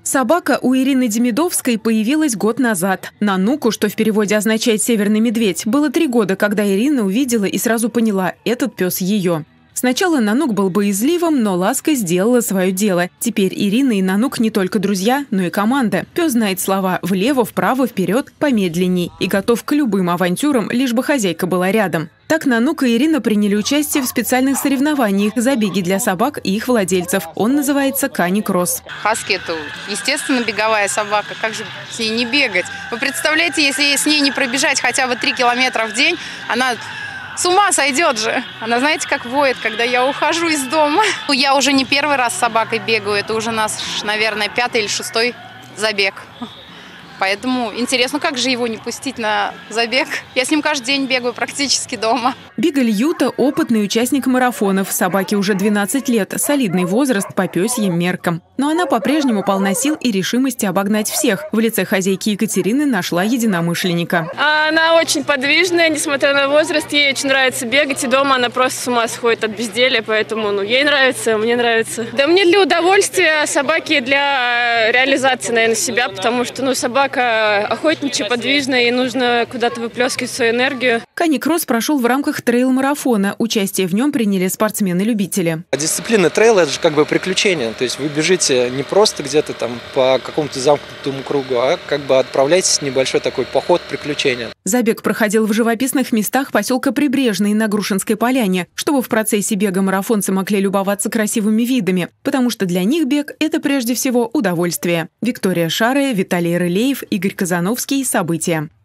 Собака у Ирины Демидовской появилась год назад. Нануку, что в переводе означает «северный медведь», было 3 года, когда Ирина увидела и сразу поняла – этот пес ее. Сначала Нанук был боязливым, но Ласка сделала свое дело. Теперь Ирина и Нанук не только друзья, но и команда. Пес знает слова «влево», «вправо», «вперед», «помедленней» и готов к любым авантюрам, лишь бы хозяйка была рядом. Так Нанук и Ирина приняли участие в специальных соревнованиях «Забеги для собак» и их владельцев. Он называется «Кани-кросс». Хаски – это, естественно, беговая собака. Как же с ней не бегать? Вы представляете, если с ней не пробежать хотя бы 3 километра в день, она с ума сойдет же. Она, знаете, как воет, когда я ухожу из дома. Я уже не первый раз с собакой бегаю. Это уже наш, наверное, 5-й или 6-й забег. Поэтому интересно, как же его не пустить на забег? Я с ним каждый день бегаю практически дома. Бигль Юта – опытный участник марафонов. Собаке уже 12 лет, солидный возраст по пёсьим меркам. Но она по-прежнему полна сил и решимости обогнать всех. В лице хозяйки Екатерины нашла единомышленника. Она очень подвижная, несмотря на возраст. Ей очень нравится бегать, и дома она просто с ума сходит от безделья. Поэтому ей нравится, мне нравится. Да мне для удовольствия, а собаки для реализации, наверное, себя. Потому что собака охотничья, подвижная, и нужно куда-то выплескивать свою энергию. Кани-кросс прошел в рамках трейл-марафона. Участие в нем приняли спортсмены-любители. Дисциплина трейла – это же как бы приключение. То есть вы бежите не просто где-то там по какому-то замкнутому кругу, а как бы отправляетесь в небольшой такой поход приключения. Забег проходил в живописных местах поселка Прибрежный на Грушинской поляне, чтобы в процессе бега марафонцы могли любоваться красивыми видами, потому что для них бег – это прежде всего удовольствие. Виктория Шарая, Виталий Рылеев, Игорь Казановский. События.